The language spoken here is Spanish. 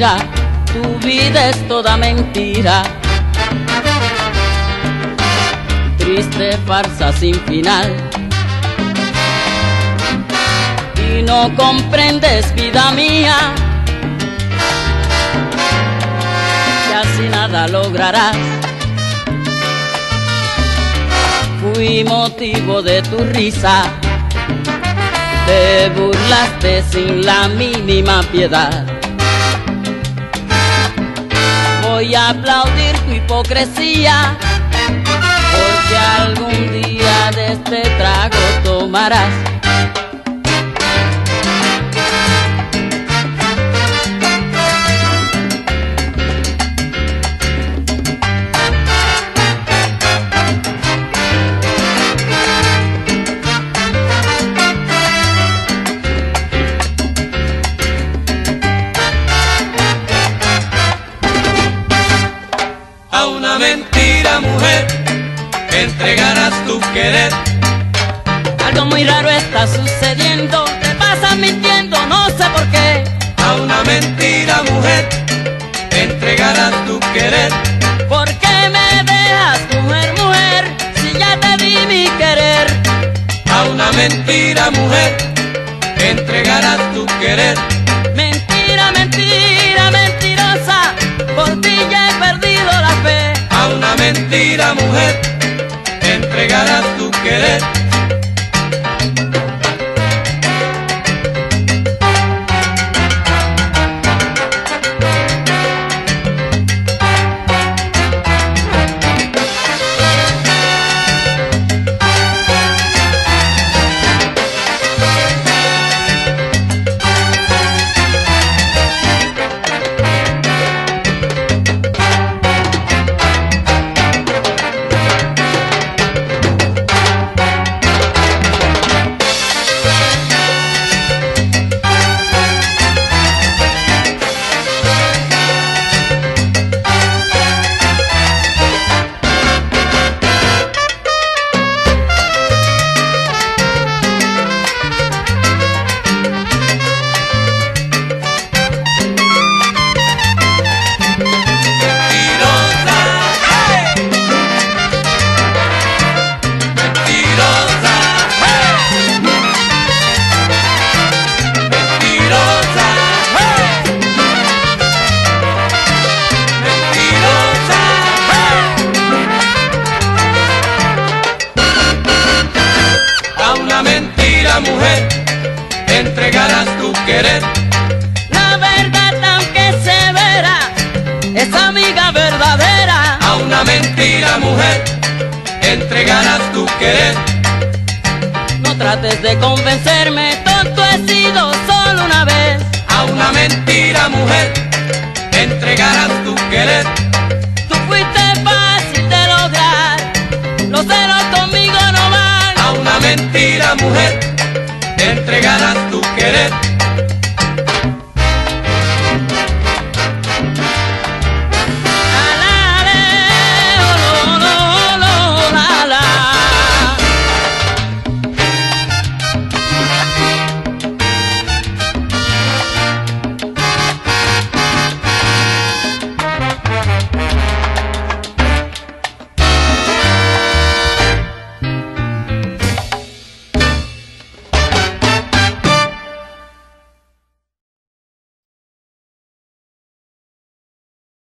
mentira, tu vida es toda mentira. Triste farsa sin final. Y no comprendes, vida mía, que así nada lograrás. Fui motivo de tu risa, te burlaste sin la mínima piedad. Voy a aplaudir tu hipocresía, porque algún día de este trago tomarás. A una mentira, mujer, entregarás tu querer. Algo muy raro está sucediendo, te pasas mintiendo, no sé por qué. A una mentira, mujer, entregarás tu querer. ¿Por qué me dejas, mujer, mujer, si ya te di mi querer? A una mentira, mujer, entregarás tu querer. Mentira, mentira, mentirosa, por ti ya he perdido la fe. A una mentira, mujer, entregarás tu querer. Mujer, entregarás tu querer. La verdad, aunque severa, es amiga verdadera. A una mentira, mujer, entregarás tu querer. No trates de convencerme, tonto he sido solo una vez. A una mentira, mujer, entregarás tu querer.